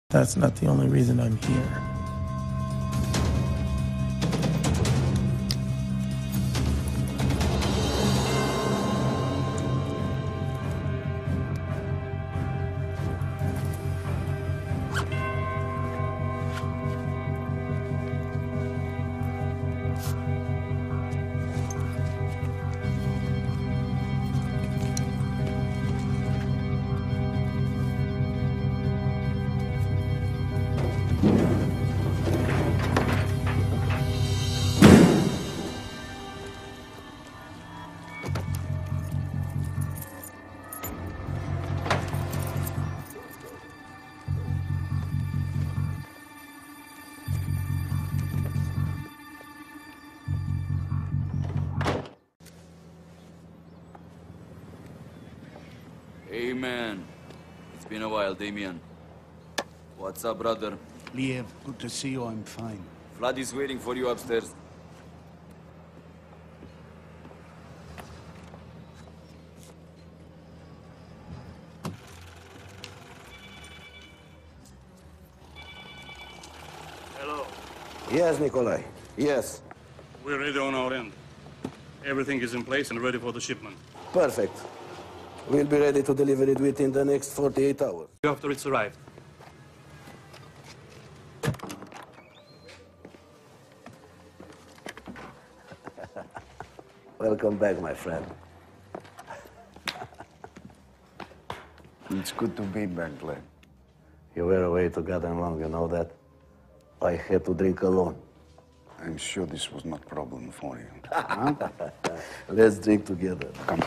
That's not the only reason I'm here. Hey, man. It's been a while, Damien. What's up, brother? Liev, good to see you. I'm fine. Vlad is waiting for you upstairs. Hello. Yes, Nikolai. Yes. We're ready on our end. Everything is in place and ready for the shipment. Perfect. We'll be ready to deliver it within the next 48 hours. After it's arrived. Welcome back, my friend. It's good to be back, Glenn. You were away together long, you know that? I had to drink alone. I'm sure this was not a problem for you. Let's drink together. Come.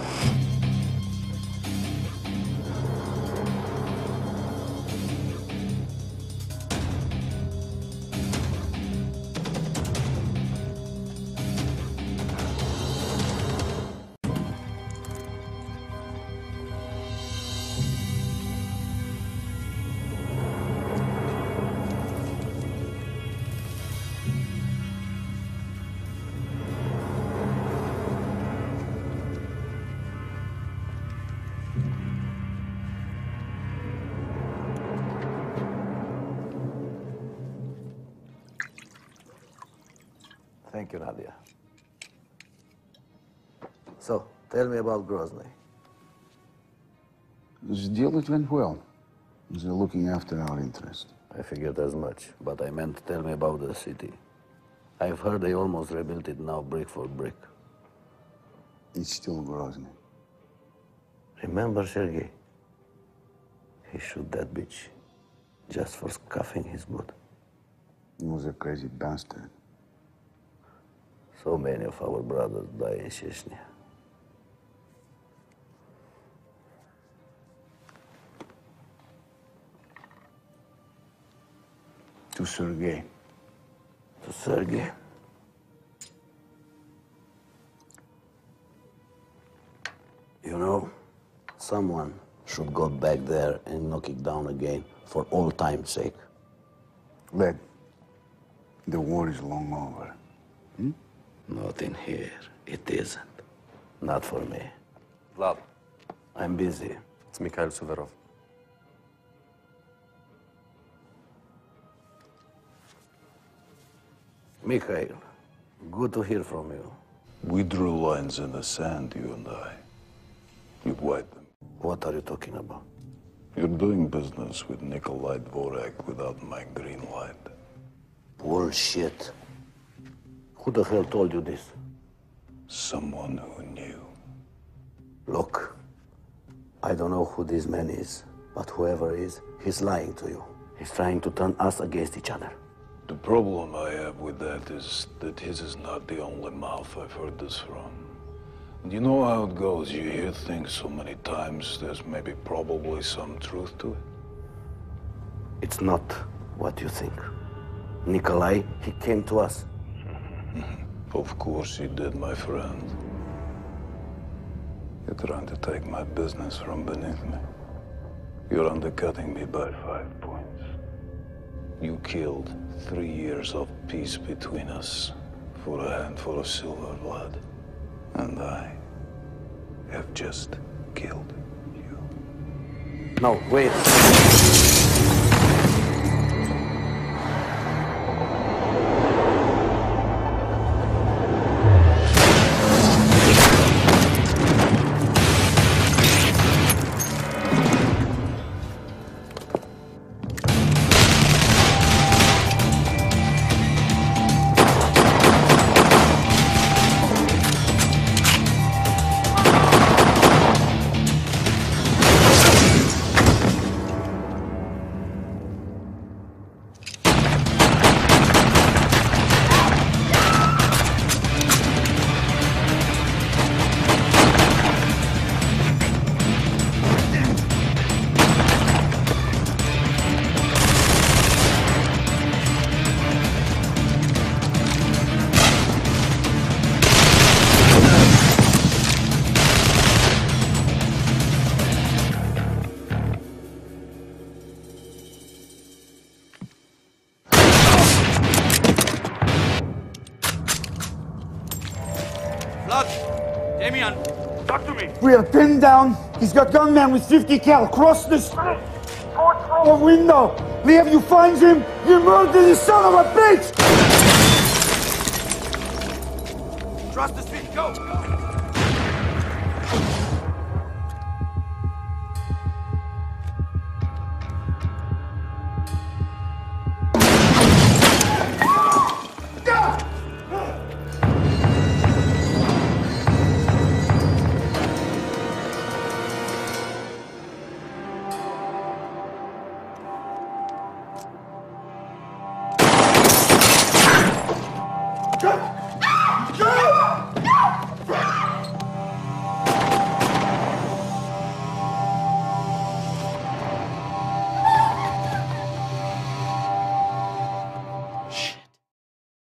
Thank you, Nadia. So, tell me about Grozny. The deal, it went well. They're looking after our interest. I figured as much, but I meant tell me about the city. I've heard they almost rebuilt it now brick for brick. It's still Grozny. Remember Sergei? He shoot that bitch just for scuffing his boot. He was a crazy bastard. So many of our brothers die in Chechnya. To Sergei. To Sergei. You know, someone should go back there and knock it down again for all time's sake. Led, the war is long over. Not in here. It isn't. Not for me. Vlad, I'm busy. it's Mikhail Suvorov. Mikhail, good to hear from you. We drew lines in the sand, you and I. You wiped them. What are you talking about? You're doing business with Nikolai Dvorak without my green light. Bullshit. Who the hell told you this? Someone who knew. Look, I don't know who this man is, but whoever is, he's lying to you. He's trying to turn us against each other. The problem I have with that is that his is not the only mouth I've heard this from. And you know how it goes. You hear things so many times, there's maybe probably some truth to it. It's not what you think. Nikolai, he came to us. Of course he did, my friend. You're trying to take my business from beneath me. You're undercutting me by 5 points. You killed 3 years of peace between us for a handful of silver, Vlad. And I have just killed you. No, wait. Damien! Talk to me! We are pinned down. He's got gunmen with 50 cal across the street. Fourth floor window. Liam, you find him. You murdered the son of a bitch. Cross the street, go! Go!